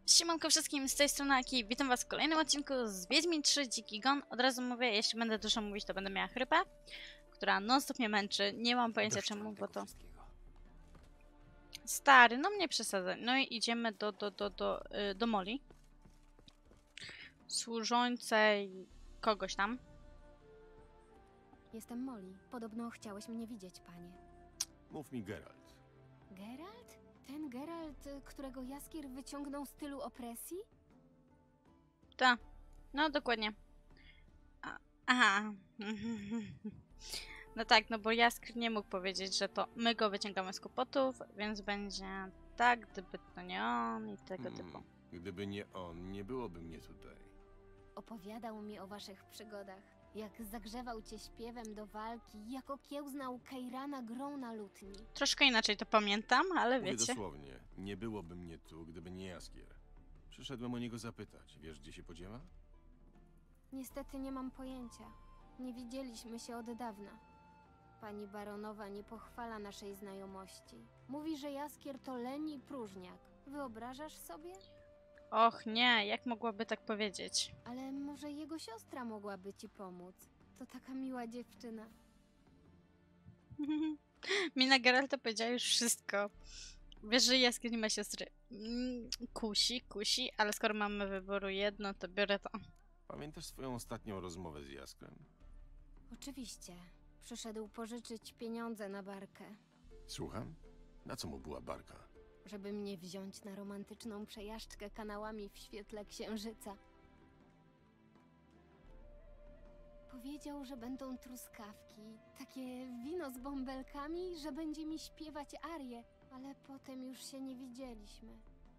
Siemanko wszystkim, z tej strony Aki. Witam was w kolejnym odcinku z Wiedźmin 3 Dziki Gon. Od razu mówię, jeśli będę dużo mówić, to będę miała chrypę, która non-stop mnie męczy. Nie mam pojęcia czemu, bo to... Stary, no mnie przesadza. No i idziemy do Moli. Służącej kogoś tam. Jestem Molly. Podobno chciałeś mnie widzieć, panie. Mów mi, Geralt. Geralt? Ten Geralt, którego Jaskier wyciągnął z tylu opresji? Tak, no dokładnie. Aha. No tak, no bo Jaskier nie mógł powiedzieć, że to my go wyciągamy z kłopotów, więc będzie tak, gdyby to nie on i tego typu. Gdyby nie on, nie byłoby mnie tutaj. Opowiadał mi o waszych przygodach. Jak zagrzewał cię śpiewem do walki, jak okiełznał Keirana grą na lutni. Troszkę inaczej to pamiętam, ale Mówię wiecie. dosłownie, nie byłoby mnie tu, gdyby nie Jaskier. Przyszedłem o niego zapytać. Wiesz, gdzie się podziewa? Niestety nie mam pojęcia. Nie widzieliśmy się od dawna. Pani baronowa nie pochwala naszej znajomości. Mówi, że Jaskier to leni i próżniak. Wyobrażasz sobie? Och nie, jak mogłaby tak powiedzieć? Ale może jego siostra mogłaby ci pomóc. To taka miła dziewczyna. Mina Geralta powiedziała już wszystko. Wiesz, że Jaskier nie ma siostry. Kusi, ale skoro mamy wyboru jedno, to biorę to. Pamiętasz swoją ostatnią rozmowę z Jaskrem? Oczywiście. Przyszedł pożyczyć pieniądze na barkę, Słucham? Na co mu była barka? żeby mnie wziąć na romantyczną przejażdżkę kanałami w świetle księżyca. Powiedział, że będą truskawki, takie wino z bąbelkami, że będzie mi śpiewać arię, ale potem już się nie widzieliśmy.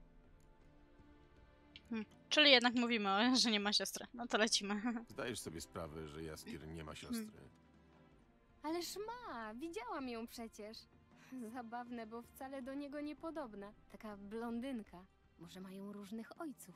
Czyli jednak mówimy, że nie ma siostry. No to lecimy. Zdajesz sobie sprawę, że Jaskier nie ma siostry? Ależ ma, widziałam ją przecież. Zabawne, bo wcale do niego niepodobna. Taka blondynka. Może mają różnych ojców.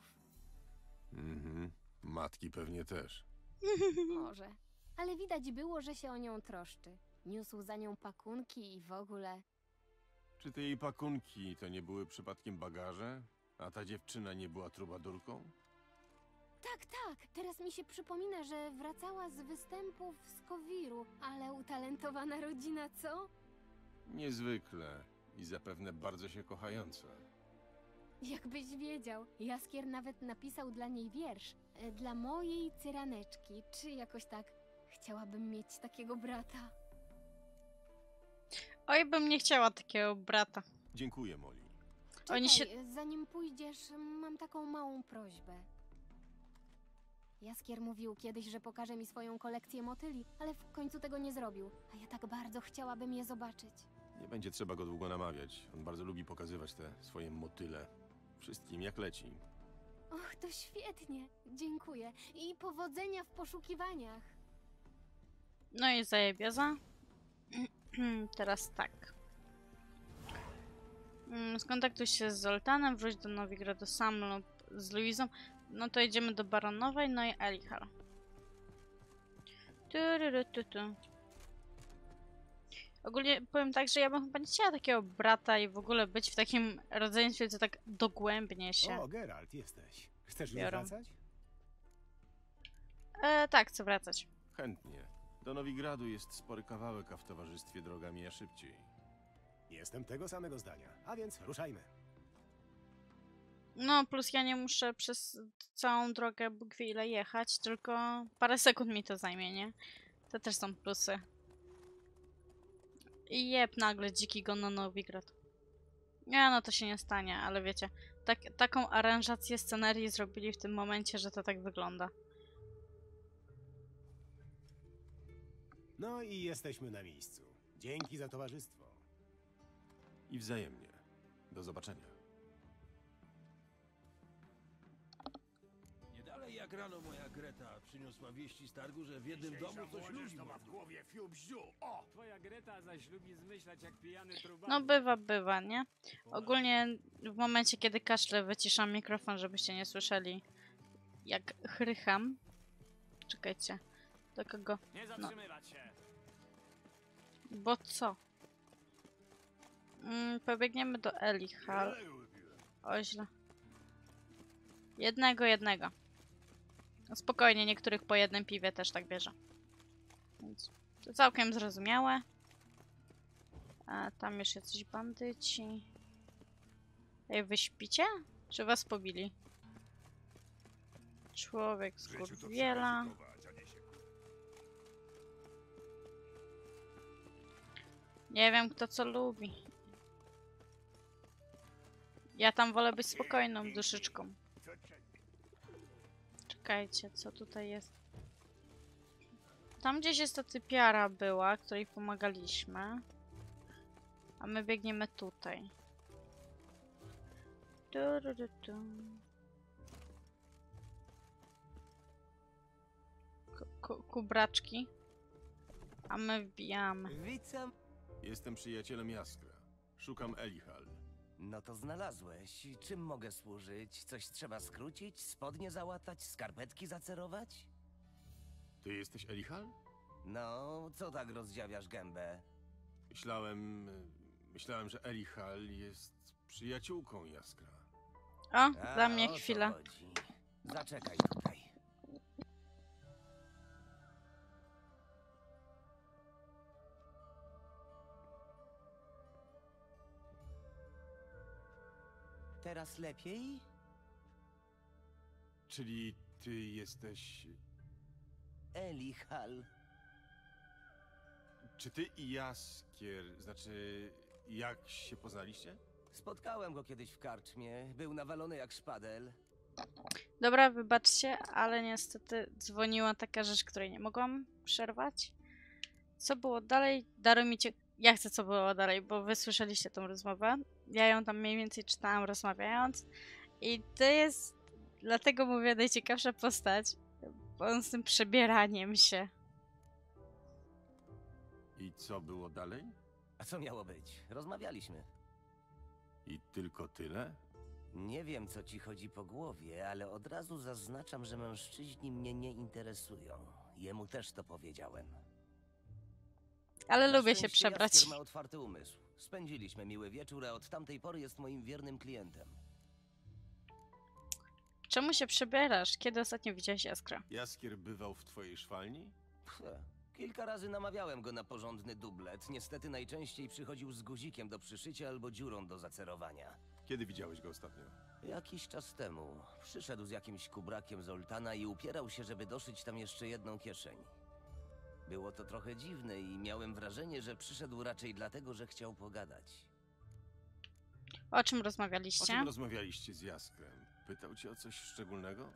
Matki pewnie też. Może. Ale widać było, że się o nią troszczy. Niósł za nią pakunki i w ogóle. Czy te jej pakunki to nie były przypadkiem bagaże? A ta dziewczyna nie była trubadurką? Tak, tak. Teraz mi się przypomina, że wracała z występów z Kowiru. Ale utalentowana rodzina, co? Niezwykle. I zapewne bardzo się kochająca. Jakbyś wiedział. Jaskier nawet napisał dla niej wiersz. Dla mojej cyraneczki. Czy jakoś tak. Chciałabym mieć takiego brata. Oj, bym nie chciała takiego brata. Dziękuję, Molly. Czekaj, Oni się... zanim pójdziesz, mam taką małą prośbę. Jaskier mówił kiedyś, że pokaże mi swoją kolekcję motyli, ale w końcu tego nie zrobił. A ja tak bardzo chciałabym je zobaczyć. Nie będzie trzeba go długo namawiać. On bardzo lubi pokazywać te swoje motyle. Wszystkim jak leci. Och, to świetnie. Dziękuję. I powodzenia w poszukiwaniach. No i zajebioza. Teraz tak. Skontaktuj się z Zoltanem, wróć do Nowigradu sam lub z Luizą. No to idziemy do Baronowej, no i Elihal. Ogólnie powiem tak, że ja bym chyba nie chciała takiego brata i w ogóle być w takim rodzeństwie, co tak dogłębnie się O, Geralt, jesteś. Chcesz już biorą. wracać? Tak, chcę wracać. Chętnie. Do Nowigradu jest spory kawałek, a w towarzystwie droga mija szybciej. Jestem tego samego zdania. A więc ruszajmy. No, plus ja nie muszę przez całą drogę Bóg wie ile jechać, tylko parę sekund mi to zajmie, nie? To też są plusy. I jeb, nagle dziki gon na Nowigrad. Nie, no to się nie stanie, ale wiecie, taką aranżację scenerii zrobili w tym momencie, że to tak wygląda. No i jesteśmy na miejscu. Dzięki za towarzystwo. I wzajemnie. Do zobaczenia. Nie dalej jak rano moja Greta przyniosła wieści z targu, że w jednym domu coś ludzi ma w głowie fiu bziu. O! Twoja Greta zaś lubi zmyślać jak pijany trubar. No bywa, nie? Ogólnie w momencie, kiedy kaszlę, wyciszam mikrofon, żebyście nie słyszeli jak chrycham. Czekajcie, do kogo? Nie No, zatrzymywać się. bo co? Pobiegniemy do Elihal. O, źle. Jednego. No spokojnie, niektórych po jednym piwie też tak bierze. Więc to całkiem zrozumiałe. A tam już jacyś bandyci. Ej, wy śpicie? Czy was pobili? Człowiek z Kurwiela. Nie wiem, kto co lubi. Ja tam wolę być spokojną duszyczką. Czekajcie, co tutaj jest? Tam gdzieś jest ta typiara była, której pomagaliśmy. A my biegniemy tutaj. Kubraczki. A my wbijamy. Witam. Jestem przyjacielem Jaskra. Szukam Elihal. No to znalazłeś. Czym mogę służyć? Coś trzeba skrócić? Spodnie załatać? Skarpetki zacerować? Ty jesteś Elihal? No, co tak rozdziawiasz gębę? Myślałem, że Elihal jest przyjaciółką Jaskra. O, dla mnie o to chwilę. chodzi. Zaczekaj tutaj. Teraz lepiej? Czyli ty jesteś... Elihal. Czy ty i Jaskier, znaczy... Jak się poznaliście? Spotkałem go kiedyś w karczmie. Był nawalony jak szpadel. Dobra, wybaczcie, ale niestety dzwoniła taka rzecz, której nie mogłam przerwać. Co było dalej? Daromicie... Ja chcę, co było dalej, bo wy słyszeliście tą rozmowę. Ja ją tam mniej więcej czytałam rozmawiając. I to jest... Dlatego mówię, najciekawsza postać. Bo on z tym przebieraniem się. I co było dalej? A co miało być? Rozmawialiśmy. I tylko tyle? Nie wiem, co ci chodzi po głowie, ale od razu zaznaczam, że mężczyźni mnie nie interesują. Jemu też to powiedziałem. Ale Na lubię się szczęście przebrać. Jaskier ma otwarty umysł. Spędziliśmy miły wieczór, a od tamtej pory jest moim wiernym klientem. Czemu się przebierasz? Kiedy ostatnio widziałeś Jaskra? Jaskier bywał w twojej szwalni? Kilka razy namawiałem go na porządny dublet. Niestety najczęściej przychodził z guzikiem do przyszycia albo dziurą do zacerowania. Kiedy widziałeś go ostatnio? Jakiś czas temu przyszedł z jakimś kubrakiem z Oltana i upierał się, żeby doszyć tam jeszcze jedną kieszeń. Było to trochę dziwne i miałem wrażenie, że przyszedł raczej dlatego, że chciał pogadać. O czym O rozmawialiście? czym rozmawialiście z Jaskrem? Pytał cię o coś szczególnego?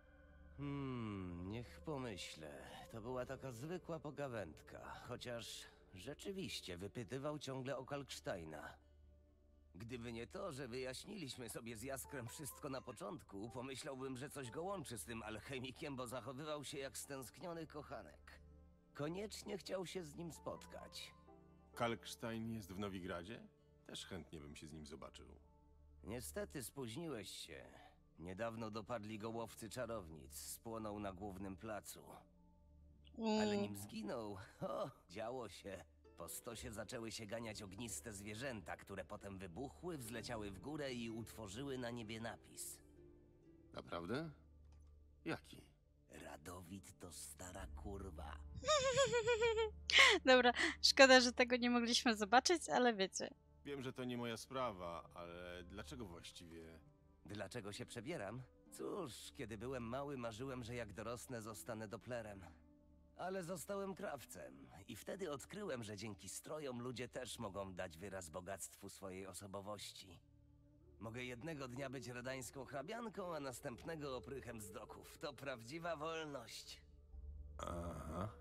Niech pomyślę. To była taka zwykła pogawędka, chociaż rzeczywiście wypytywał ciągle o Kalksteina. Gdyby nie to, że wyjaśniliśmy sobie z Jaskrem wszystko na początku, pomyślałbym, że coś go łączy z tym alchemikiem, bo zachowywał się jak stęskniony kochanek. Koniecznie chciał się z nim spotkać. Kalkstein jest w Nowigradzie? Też chętnie bym się z nim zobaczył. Niestety spóźniłeś się. Niedawno dopadli go łowcy czarownic. Spłonął na głównym placu. Ale nim zginął, działo się. Po stosie zaczęły się ganiać ogniste zwierzęta, które potem wybuchły, wzleciały w górę i utworzyły na niebie napis. Naprawdę? Jaki? Radowid to stara kurwa. Dobra, szkoda, że tego nie mogliśmy zobaczyć, ale wiecie. Wiem, że to nie moja sprawa, ale dlaczego właściwie... Dlaczego się przebieram? Cóż, kiedy byłem mały, marzyłem, że jak dorosnę, zostanę doplerem. Ale zostałem krawcem i wtedy odkryłem, że dzięki strojom ludzie też mogą dać wyraz bogactwu swojej osobowości. Mogę jednego dnia być redańską hrabianką, a następnego oprychem z doków. To prawdziwa wolność. Aha.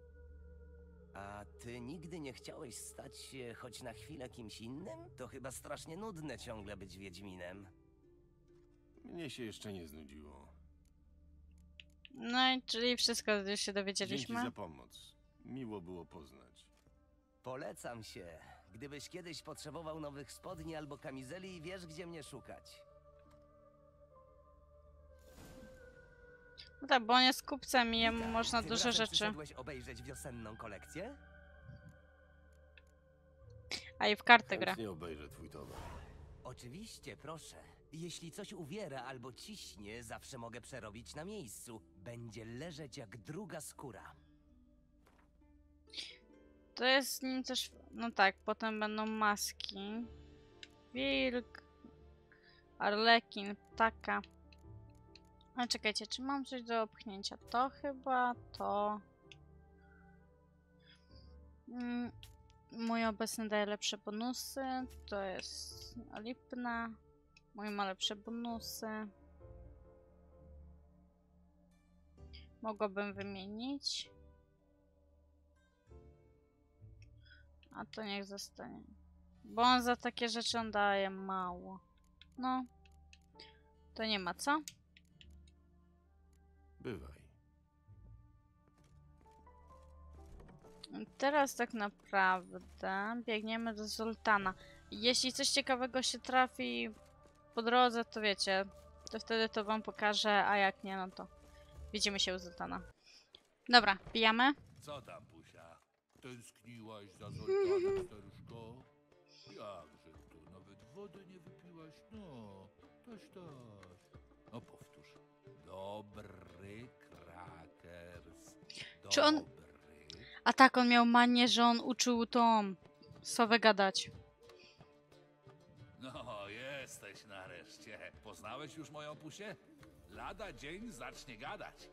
A ty nigdy nie chciałeś stać się choć na chwilę kimś innym? To chyba strasznie nudne ciągle być wiedźminem. Mnie się jeszcze nie znudziło. No i czyli wszystko już się Dzięki dowiedzieliśmy. za pomoc. Miło było poznać. Polecam się. Gdybyś kiedyś potrzebował nowych spodni albo kamizeli, wiesz, gdzie mnie szukać. No tak, bo on jest kupcem i jemu Witaj. można Tym dużo razem rzeczy. Przyszedłeś obejrzeć wiosenną kolekcję? A i w kartę gra. Chętnie obejrzę twój towar. Oczywiście, proszę. Jeśli coś uwiera albo ciśnie, zawsze mogę przerobić na miejscu. Będzie leżeć jak druga skóra. To jest z nim też... No tak, potem będą maski. Wilk. Arlekin, ptaka. Ale czekajcie, czy mam coś do opchnięcia? To chyba to... Mój obecny daje lepsze bonusy. To jest lipna. Mój ma lepsze bonusy. Mogłabym wymienić. A to niech zostanie. Bo on za takie rzeczy on daje mało. No. To nie ma co? Bywaj. Teraz tak naprawdę biegniemy do Zoltana. Jeśli coś ciekawego się trafi po drodze, to wiecie, to wtedy to wam pokażę, a jak nie, no to widzimy się u Zoltana. Dobra, pijamy. Co tam, Pusia? Tęskniłaś za Zoltanem, staruszko? Jakże to? Nawet wody nie wypiłaś? No, toś. No powtórz. Dobry krakers. Czy on- Dobry. A tak, on miał manię, że on uczył tą sowę gadać. No, jesteś nareszcie. Poznałeś już moją Pusię? Lada dzień zacznie gadać.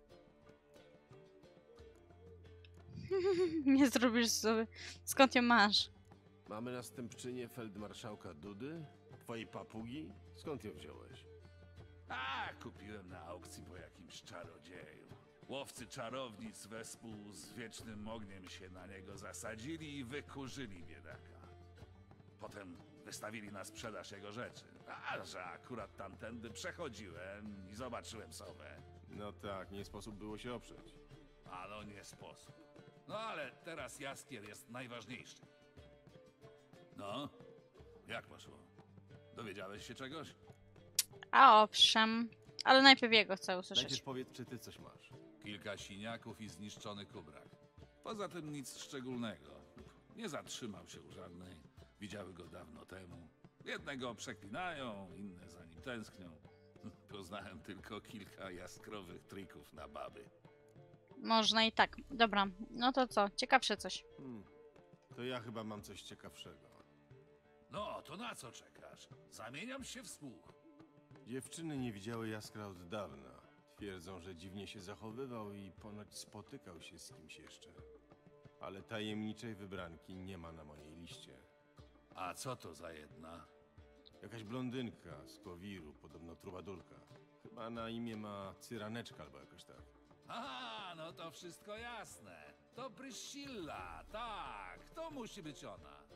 Nie zrobisz sobie. Skąd ją masz? Mamy następczynię feldmarszałka Dudy? Twojej papugi? Skąd ją wziąłeś? A, kupiłem na aukcji po jakimś czarodzieju. Łowcy czarownic wespół z wiecznym ogniem się na niego zasadzili i wykurzyli biedaka. Potem wystawili na sprzedaż jego rzeczy. A że akurat tamtędy przechodziłem i zobaczyłem sowę. No tak, nie sposób było się oprzeć. A no nie sposób. No ale teraz Jaskier jest najważniejszy. No, jak poszło? Dowiedziałeś się czegoś? A owszem. Ale najpierw jego chcę Najpierw usłyszeć. powiedz, czy ty coś masz. Kilka siniaków i zniszczony kubrak. Poza tym nic szczególnego. Nie zatrzymał się u żadnej. Widziały go dawno temu. Jednego przeklinają, inne za nim tęsknią. Poznałem tylko kilka jaskrowych trików na baby. Można i tak. Dobra, no to co? Ciekawsze coś. To ja chyba mam coś ciekawszego. No, to na co czekasz? Zamieniam się w słuch. Dziewczyny nie widziały Jaskra od dawna. Twierdzą, że dziwnie się zachowywał i ponoć spotykał się z kimś jeszcze. Ale tajemniczej wybranki nie ma na mojej liście. A co to za jedna? Jakaś blondynka z Kowiru, podobno trubadurka. Chyba na imię ma Cyraneczka albo jakoś tak. A, no to wszystko jasne. To Priscilla, tak. To musi być ona.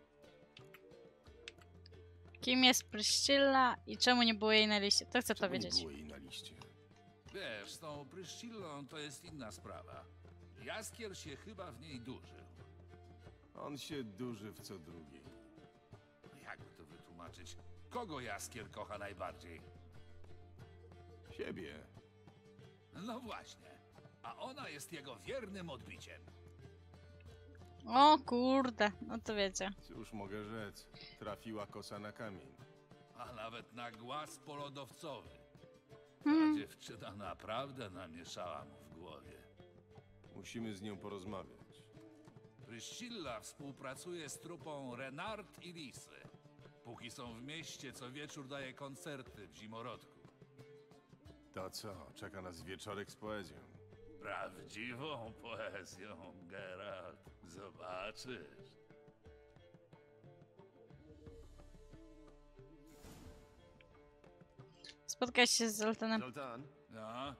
Kim jest Priscilla i czemu nie było jej na liście? To chcę to Czemu nie wiedzieć. było jej na liście? Wiesz, z tą Priscillą to jest inna sprawa. Jaskier się chyba w niej duży. On się duży w co drugiej. Jakby to wytłumaczyć? Kogo Jaskier kocha najbardziej? Siebie. No właśnie. A ona jest jego wiernym odbiciem. O kurde, no to wiecie. Cóż mogę rzec? Trafiła kosa na kamień. A nawet na głaz polodowcowy. Ta Hmm. dziewczyna naprawdę namieszała mu w głowie. Musimy z nią porozmawiać. Priscilla współpracuje z trupą Renard i Lisy. Póki są w mieście, co wieczór daje koncerty w zimorodku. To co? Czeka nas wieczorek z poezją. Prawdziwą poezją, Geralt. Zobaczysz. Spotkać się z Zoltanem. Zoltan? No,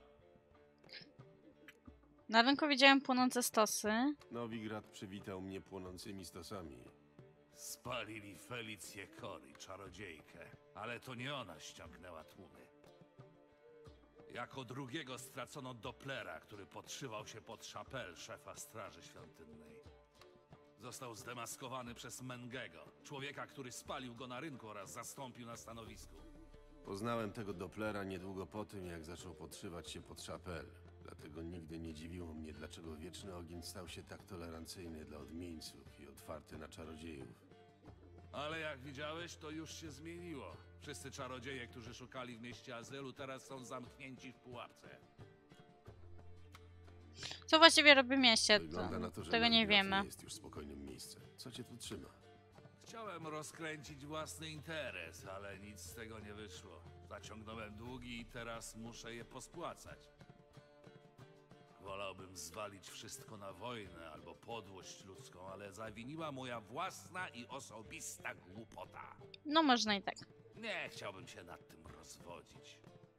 Na rynku widziałem płonące stosy. Nowigrad przywitał mnie płonącymi stosami. spalili Felicję Cory, czarodziejkę. Ale to nie ona ściągnęła tłumy. Jako drugiego stracono Dopplera, który podszywał się pod Chapelle, szefa Straży Świątynnej. Został zdemaskowany przez Mengego, człowieka, który spalił go na rynku oraz zastąpił na stanowisku. Poznałem tego Dopplera niedługo po tym, jak zaczął podszywać się pod Chapelle. Dlatego nigdy nie dziwiło mnie, dlaczego Wieczny Ogień stał się tak tolerancyjny dla odmieńców i otwarty na czarodziejów. Ale jak widziałeś, to już się zmieniło. Wszyscy czarodzieje, którzy szukali w mieście azylu, teraz są zamknięci w pułapce. Co właściwie robi mieście? Wygląda na to, że Tego nie Nowigrad wiemy. nie jest już spokojnym miejscem. Co cię tu trzyma? Chciałem rozkręcić własny interes, ale nic z tego nie wyszło. Zaciągnąłem długi i teraz muszę je pospłacać. Wolałbym zwalić wszystko na wojnę albo podłość ludzką, ale zawiniła moja własna i osobista głupota. No można i tak. Nie chciałbym się nad tym rozwodzić.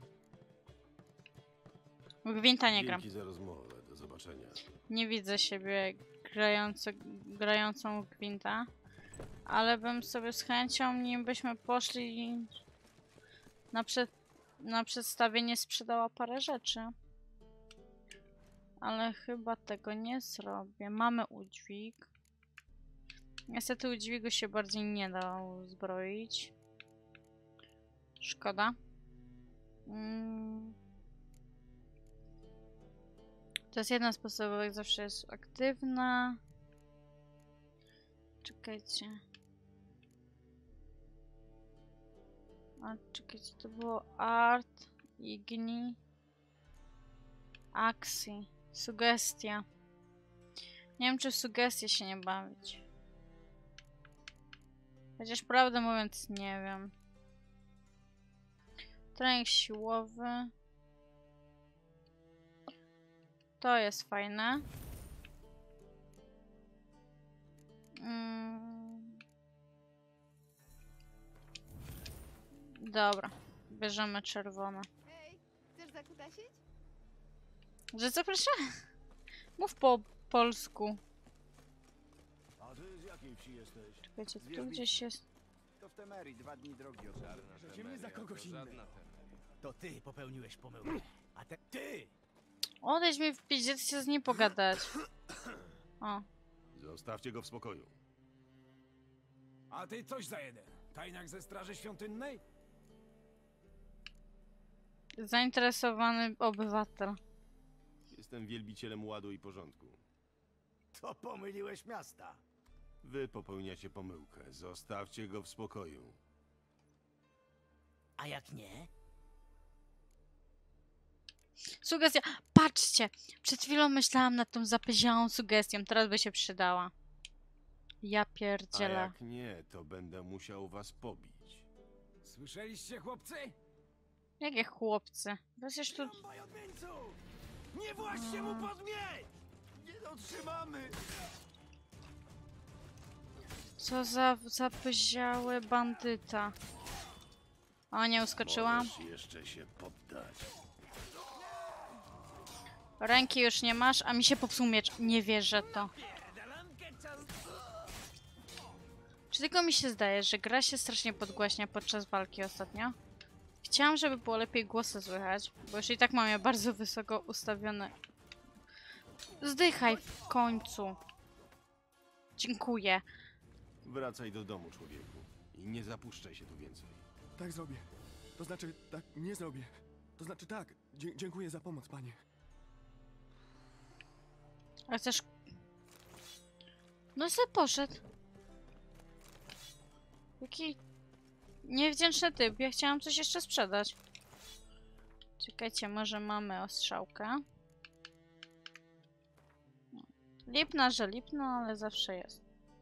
W Gwinta nie gram. Dzięki za rozmowę. Do zobaczenia. Nie widzę siebie grającą w Gwinta. Ale bym sobie z chęcią, nim byśmy poszli na przedstawienie, sprzedała parę rzeczy. Ale chyba tego nie zrobię. Mamy udźwig. Niestety udźwigu się bardziej nie da uzbroić. Szkoda. To jest jedna z podstawowych, zawsze jest aktywna. Czekajcie. A czekajcie, to było art, igni, akcji, sugestia. Nie wiem, czy w sugestie się nie bawić. Chociaż prawdę mówiąc nie wiem. Trening siłowy. To jest fajne. Dobra, bierzemy czerwone. Hej, chcesz zakutasić? Że co proszę? Mów po polsku. A ty z jakiej wsi jesteś? Czekajcie, tu gdzieś jest. To w Temerii, 2 dni drogi od Idziemy za kogoś innego. To ty popełniłeś pomyłkę. A ty! Odejdź mi w piździe, chcę z nim pogadać. O, Zostawcie go w spokoju. A ty coś za jeden. Tajniak ze Straży Świątynnej? zainteresowany obywatel. Jestem wielbicielem ładu i porządku. To pomyliłeś miasta. Wy popełniacie pomyłkę. Zostawcie go w spokoju. A jak nie? Sugestia. Patrzcie! Przed chwilą myślałam nad tą zapyziałą sugestią. Teraz by się przydała. Ja A pierdzielę. jak nie, to będę musiał was pobić. Słyszeliście, chłopcy? Jakie chłopcy? Przecież tu... Trąbaj odmieńcu! Nie właśnie mu podmieć! Nie dotrzymamy! Co za zapyziały bandyta. O, nie uskoczyłam. Możesz jeszcze się poddać. Ręki już nie masz, a mi się popsuł miecz. Nie wierzę to. Czy tylko mi się zdaje, że gra się strasznie podgłaśnia podczas walki ostatnio? Chciałam, żeby było lepiej głosy słychać, bo już i tak mam je bardzo wysoko ustawione. Zdychaj w końcu. Dziękuję. Wracaj do domu, człowieku. I nie zapuszczaj się tu więcej. Tak zrobię. To znaczy, tak, nie zrobię. To znaczy tak. Dziękuję za pomoc, panie. A chcesz... No se poszedł. Jaki niewdzięczny typ. Ja chciałam coś jeszcze sprzedać. Czekajcie, może mamy ostrzałkę. Lipna, że lipna, ale zawsze jest.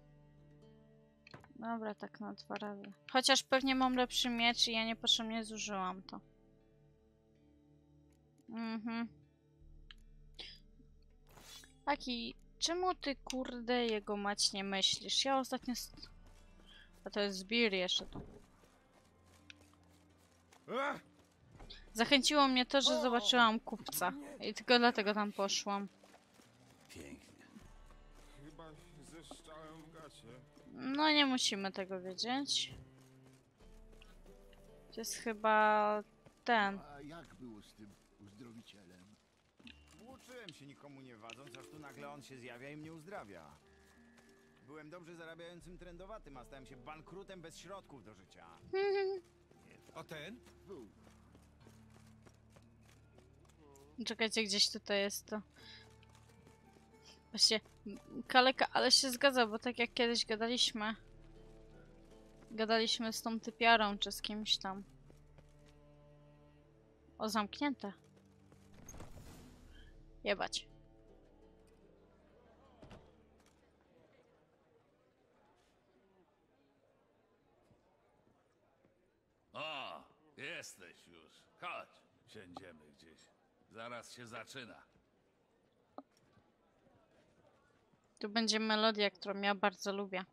Dobra, tak na 2 razy. Chociaż pewnie mam lepszy miecz i ja niepotrzebnie zużyłam to. Taki, czemu ty kurde jego mać nie myślisz? Ja ostatnio... A to jest zbir jeszcze tu. Zachęciło mnie to, że zobaczyłam kupca. I tylko dlatego tam poszłam. Pięknie. Chyba zeszczałem w gacie. No nie musimy tego wiedzieć. To jest chyba ten. A jak było z tym uzdrowicielem? Włóczyłem się nikomu nie wadząc, aż tu nagle on się zjawia i mnie uzdrawia. Byłem dobrze zarabiającym trendowatym, a stałem się bankrutem bez środków do życia. A ten? Czekajcie, gdzieś tutaj jest to. Właśnie, kaleka, ale się zgadza, bo tak jak kiedyś gadaliśmy. Gadaliśmy z tą typiarą, czy z kimś tam. O, zamknięte. Jebać. O, jesteś już. Chodź, siędziemy gdzieś. Zaraz się zaczyna. Tu będzie melodia, którą ja bardzo lubię.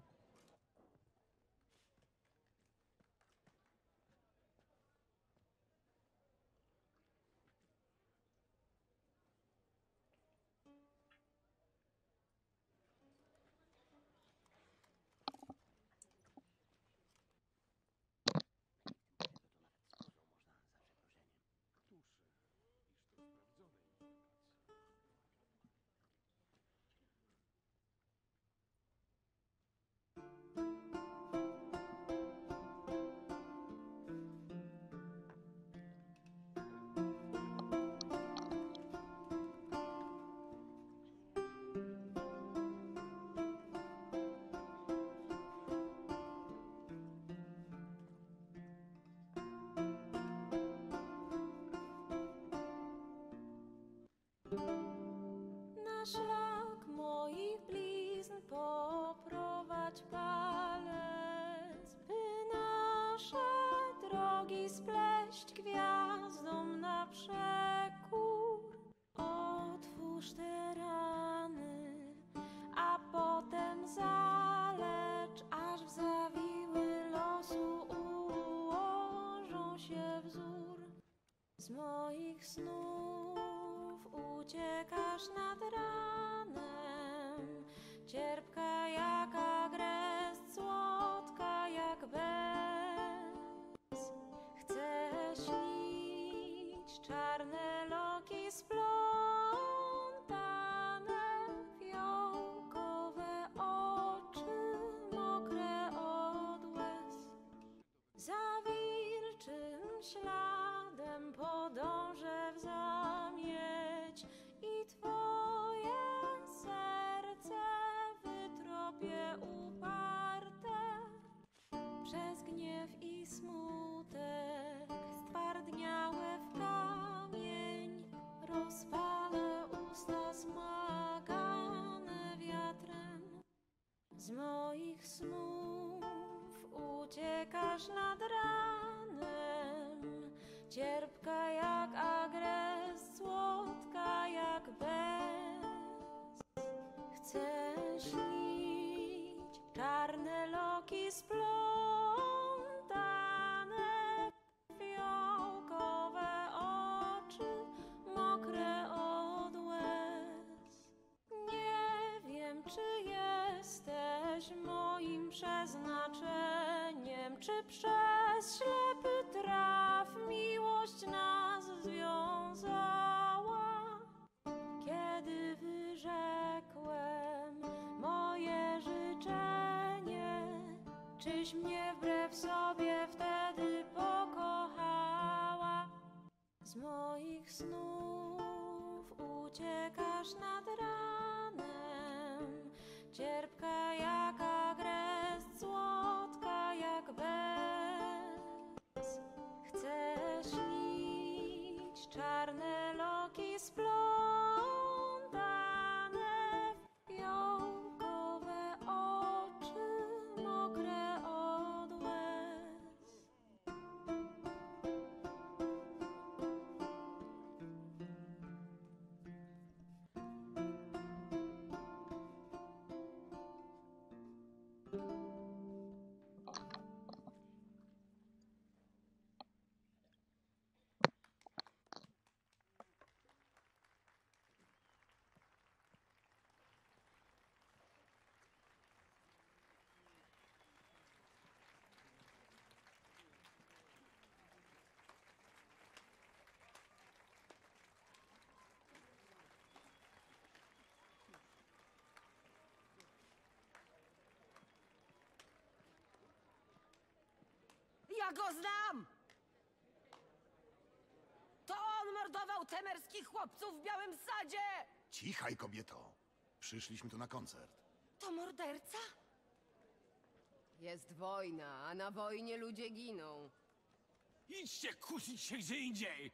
Na szlak moich blizn poprowadź palec, by nasze drogi spleść gwiazdom na przekór. Otwórz te rany, a potem zalecz, aż w zawiły losu ułożą się wzór. Z moich snów uciekasz nad ranem, cierpka jak agrest, słodka jak bez. Chcę śnić czarne loki splątane, fiołkowe oczy mokre od łez. Za wilczym śladem podążę w zamieć i twoje serce wytropię uparte. Przez gniew i smutek stwardniałe w kamień rozpalę usta smagane wiatrem. Z moich snów uciekasz nad ranem, cierpka jak agres, słodka jak bez. Chcę śnić czarne loki splątane, fiołkowe oczy mokre od łez. Nie wiem, czy jesteś moim przeznaczeniem, czy przez ślepy traf miłość nas związała. Kiedy wyrzekłem moje życzenie, czyś mnie wbrew sobie wtedy pokochała? Z moich snów uciekasz nad ranem, cierpka jak agrest, słodka jak bez. Chcę śnić czarne loki splątane, fiołkowe oczy mokre od łez. Ja go znam! To on mordował temerskich chłopców w Białym Sadzie! Cichaj, kobieto. Przyszliśmy tu na koncert. To morderca? Jest wojna, a na wojnie ludzie giną. Idźcie kusić się gdzie indziej!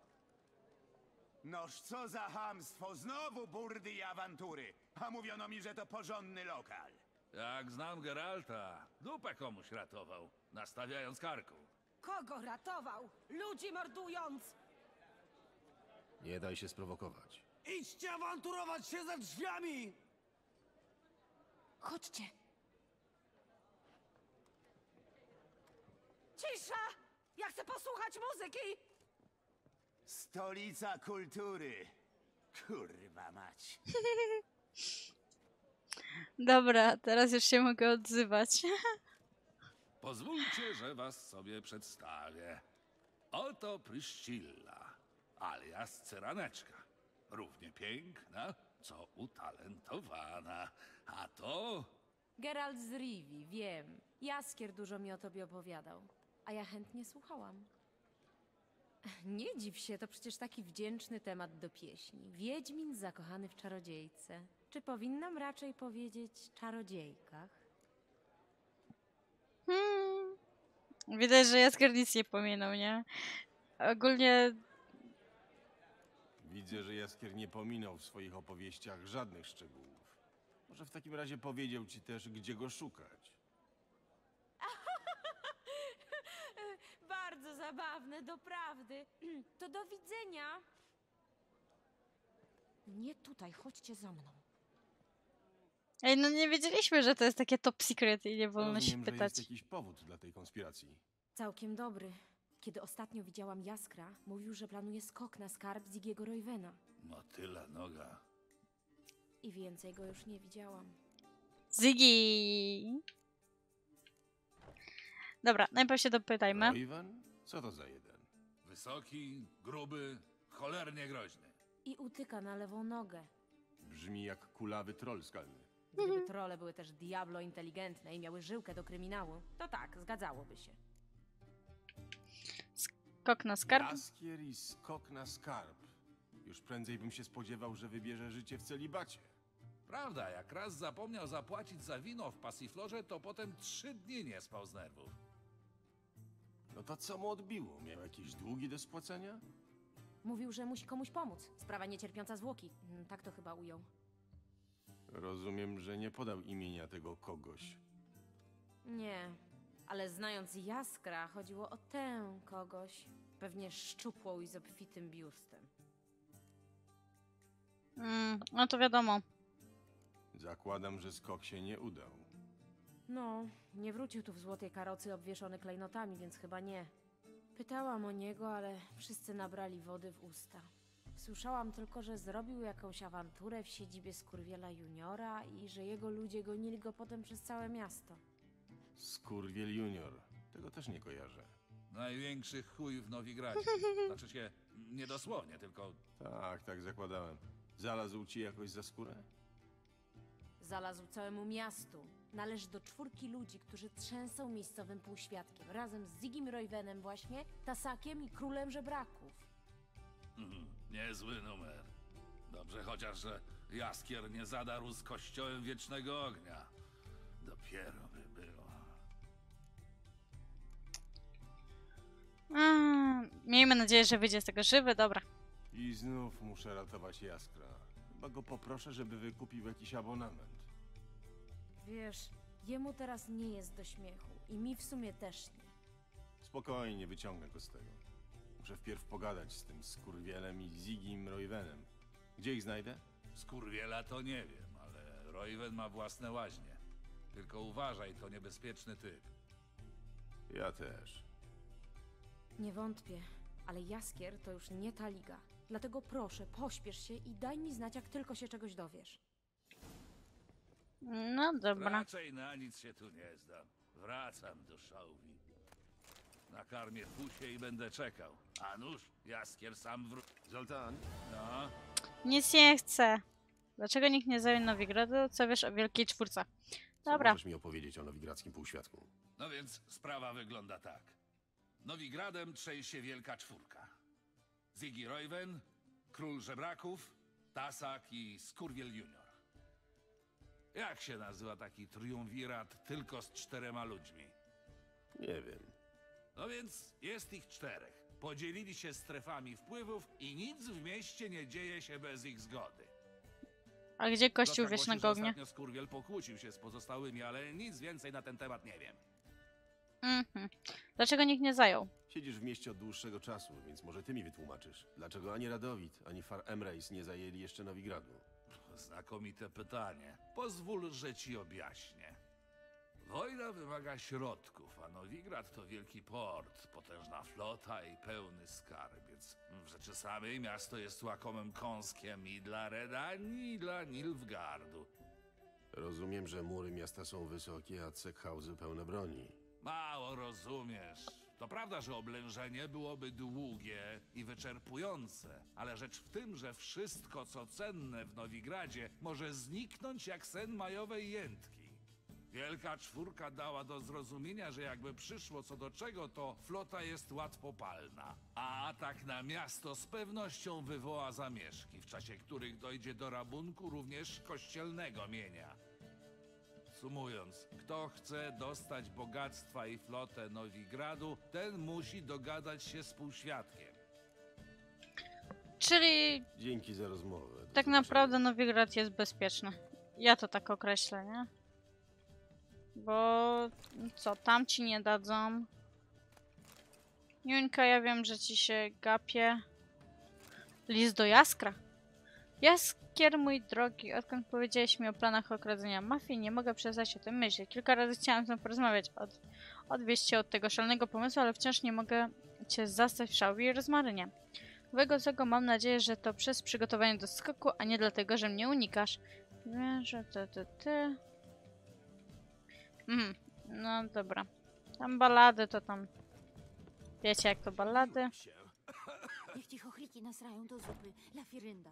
Noż co za chamstwo, znowu burdy i awantury. A mówiono mi, że to porządny lokal. Jak znam Geralta, dupę komuś ratował, nastawiając karku. Kogo ratował? Ludzi mordując! Nie daj się sprowokować. Idźcie awanturować się za drzwiami! Chodźcie! Cisza! Ja chcę posłuchać muzyki! Stolica kultury. Kurwa mać. Dobra, teraz już się mogę odzywać. Pozwólcie, że was sobie przedstawię. Oto Pryszcilla, alias Cyraneczka. Równie piękna, co utalentowana. A to... Geralt z Rivii, wiem. Jaskier dużo mi o tobie opowiadał, a ja chętnie słuchałam. Nie dziw się, to przecież taki wdzięczny temat do pieśni. Wiedźmin zakochany w czarodziejce. Czy powinnam raczej powiedzieć czarodziejkach? Widać, że Jaskier nic nie pominął, nie? Ogólnie... Widzę, że Jaskier nie pominął w swoich opowieściach żadnych szczegółów. Może w takim razie powiedział ci też, gdzie go szukać. Bardzo zabawne, doprawdy. To do widzenia. Nie tutaj, chodźcie za mną. Ej, no nie wiedzieliśmy, że to jest takie top secret i nie wolno się Rozumiem, pytać. że jest jakiś powód dla tej konspiracji. Całkiem dobry. Kiedy ostatnio widziałam Jaskra, mówił, że planuje skok na skarb Ziggiego Roywena. Motyla noga. I więcej go już nie widziałam. Ziggy! Dobra, najpierw się dopytajmy. Royven? Co to za jeden? Wysoki, gruby, cholernie groźny. I utyka na lewą nogę. Brzmi jak kulawy troll skalny. Gdyby trolle były też diablo inteligentne i miały żyłkę do kryminału, to tak, zgadzałoby się. Skok na skarb? Jaskier i skok na skarb. Już prędzej bym się spodziewał, że wybierze życie w celibacie. Prawda, jak raz zapomniał zapłacić za wino w Passiflorze, to potem 3 dni nie spał z nerwów. No to co mu odbiło? Miał jakieś długi do spłacenia? Mówił, że musi komuś pomóc. Sprawa niecierpiąca zwłoki. Tak to chyba ujął. Rozumiem, że nie podał imienia tego kogoś. Nie, ale znając Jaskra, chodziło o tę kogoś. Pewnie szczupłą i z obfitym biustem. No to wiadomo. Zakładam, że skok się nie udał. No, nie wrócił tu w złotej karocy obwieszony klejnotami, więc chyba nie. Pytałam o niego, ale wszyscy nabrali wody w usta. Słyszałam tylko, że zrobił jakąś awanturę w siedzibie Skurwiela Juniora i że jego ludzie gonili go potem przez całe miasto. Skurwiel Junior. Tego też nie kojarzę. Największy chuj w Nowigradzie. Znaczy się, nie dosłownie, tylko... Tak zakładałem. Zalazł ci jakoś za skórę? Zalazł całemu miastu. Należy do 4 ludzi, którzy trzęsą miejscowym półświadkiem. Razem z Ziggim Royvenem właśnie, Tasakiem i królem żebraków. Niezły numer. Dobrze chociaż, że Jaskier nie zadarł z kościołem wiecznego ognia. Dopiero by było. Miejmy nadzieję, że wyjdzie z tego żywy, dobra. I znów muszę ratować Jaskra. Chyba go poproszę, żeby wykupił jakiś abonament. Wiesz, jemu teraz nie jest do śmiechu i mi w sumie też nie. Spokojnie, wyciągnę go z tego. Muszę wpierw pogadać z tym Skurwielem i Ziggim Royvenem. Gdzie ich znajdę? Skurwiela to nie wiem, ale Royven ma własne łaźnie. Tylko uważaj, to niebezpieczny typ. Ja też. Nie wątpię, ale Jaskier to już nie ta liga. Dlatego proszę, pośpiesz się i daj mi znać, jak tylko się czegoś dowiesz. No dobra. Raczej na nic się tu nie zdam. Wracam do Szałwi. Nakarmię Fusie i będę czekał. A nuż, Jaskier sam Zoltan? No? Nic nie chcę. Dlaczego nikt nie zajął Nowigradu? Co wiesz o Wielkiej Czwórce? Dobra. Co możesz mi opowiedzieć o nowigradzkim półświadku? No więc sprawa wygląda tak. Nowigradem trzęsie Wielka Czwórka. Ziggy Royven, Król Żebraków, Tasak i Skurwiel Junior. Jak się nazywa taki triumvirat tylko z 4 ludźmi? Nie wiem. No więc jest ich 4. Podzielili się strefami wpływów i nic w mieście nie dzieje się bez ich zgody. A gdzie kościół Plotka głosi, Wiecznego że Ognia? Ostatnio Skurwiel pokłócił się z pozostałymi, ale nic więcej na ten temat nie wiem. Dlaczego nikt nie zajął? Siedzisz w mieście od dłuższego czasu, więc może ty mi wytłumaczysz, dlaczego ani Radowid, ani Far Emreis nie zajęli jeszcze Nowigradu. Znakomite pytanie. Pozwól, że ci objaśnię. Wojna wymaga środków, a Nowigrad to wielki port, potężna flota i pełny skarbiec. W rzeczy samej miasto jest łakomym kąskiem i dla Redanii, i dla Nilfgaardu. Rozumiem, że mury miasta są wysokie, a cekhausy pełne broni. Mało rozumiesz. To prawda, że oblężenie byłoby długie i wyczerpujące, ale rzecz w tym, że wszystko, co cenne w Nowigradzie, może zniknąć jak sen majowej jętki. Wielka Czwórka dała do zrozumienia, że jakby przyszło co do czego, to flota jest łatwopalna. A atak na miasto z pewnością wywoła zamieszki, w czasie których dojdzie do rabunku również kościelnego mienia. Sumując, kto chce dostać bogactwa i flotę Nowigradu, ten musi dogadać się z półświadkiem. Czyli Dzięki za rozmowę. Do tak zobaczenia. naprawdę Nowigrad jest bezpieczny. Ja to tak określę, nie? Bo co, tam ci nie dadzą. Juńka, ja wiem, że ci się gapie. List do Jaskra. Jaskier, mój drogi, odkąd powiedziałeś mi o planach okradzenia mafii, nie mogę przestać o tym myśleć. Kilka razy chciałam z tym porozmawiać, odwieźć cię od tego szalonego pomysłu, ale wciąż nie mogę cię zastać w szałwi i rozmarynie. Nowego złego mam nadzieję, że to przez przygotowanie do skoku, a nie dlatego, że mnie unikasz. Wiem, że ty. No dobra. Tam ballady to tam... Wiecie jak to ballady? Niech ci chochliki nasrają do zupy. Lafirynda.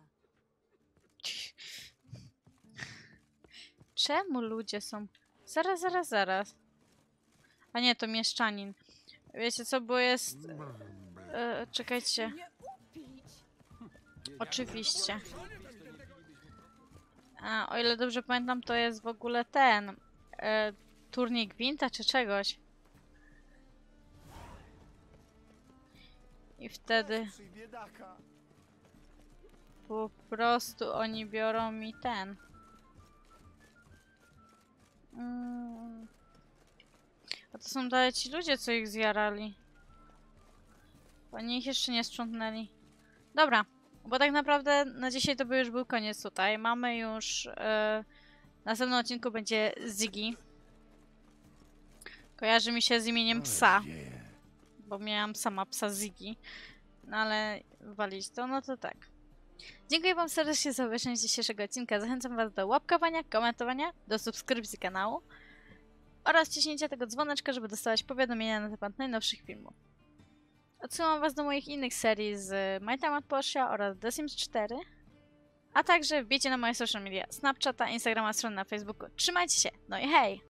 Czemu ludzie są... Zaraz. A nie, to mieszczanin. Wiecie co, bo jest... czekajcie. Oczywiście. A, o ile dobrze pamiętam, to jest w ogóle ten... turniej Gwinta czy czegoś. I wtedy... Po prostu oni biorą mi ten. A to są dalej ci ludzie, co ich zjarali. Oni ich jeszcze nie sprzątnęli. Dobra, bo tak naprawdę na dzisiaj to by już był koniec tutaj. Mamy już... w następnym odcinku będzie Ziggy. Kojarzy mi się z imieniem psa. Bo miałam sama psa Ziggy. No ale walić to, no to tak. Dziękuję wam serdecznie za obejrzenie dzisiejszego odcinka. Zachęcam was do łapkowania, komentowania, do subskrypcji kanału oraz ciśnięcia tego dzwoneczka, żeby dostawać powiadomienia na temat najnowszych filmów. Odsyłam was do moich innych serii z My Time at Porsche oraz The Sims 4. A także wbijcie na moje social media, Snapchata, Instagrama, stronę na Facebooku. Trzymajcie się, no i hej!